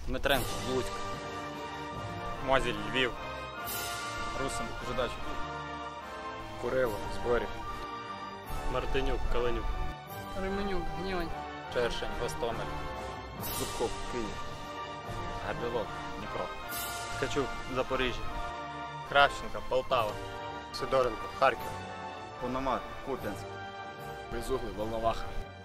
Дмитренко, Луцьк. Мозіль, Львів. Русин, Жидач. Курило, Зборів. Мартинюк, Каленюк. Ременюк, Гнівань. Чершень, Гостомель. Зубков, Київ. Габілок, Дніпро. Ткачук, Запоріжжя. Кравченко, Полтава. Сидоренко, Харків. Пономар, Куп'янськ. Безуглий, Волноваха.